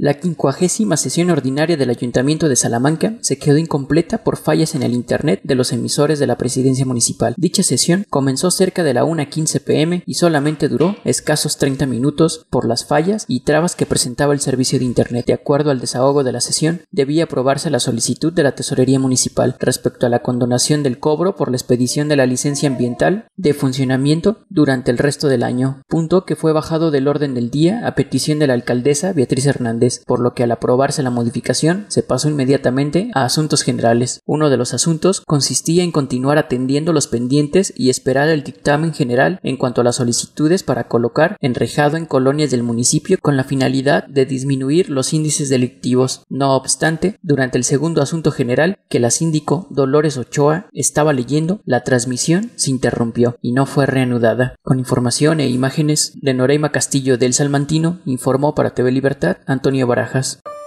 La 50ª sesión ordinaria del Ayuntamiento de Salamanca se quedó incompleta por fallas en el internet de los emisores de la presidencia municipal. Dicha sesión comenzó cerca de la 1:15 p.m. y solamente duró escasos 30 minutos por las fallas y trabas que presentaba el servicio de internet. De acuerdo al desahogo de la sesión, debía aprobarse la solicitud de la Tesorería Municipal respecto a la condonación del cobro por la expedición de la licencia ambiental de funcionamiento durante el resto del año, punto que fue bajado del orden del día a petición de la alcaldesa Beatriz Hernández, por lo que al aprobarse la modificación se pasó inmediatamente a asuntos generales. Uno de los asuntos consistía en continuar atendiendo los pendientes y esperar el dictamen general en cuanto a las solicitudes para colocar enrejado en colonias del municipio con la finalidad de disminuir los índices delictivos. No obstante, durante el segundo asunto general que la síndico Dolores Ochoa estaba leyendo, la transmisión se interrumpió y no fue reanudada. Con información e imágenes de Noreima Castillo del Salmantino, informó para TV Libertad Antonio Barajas.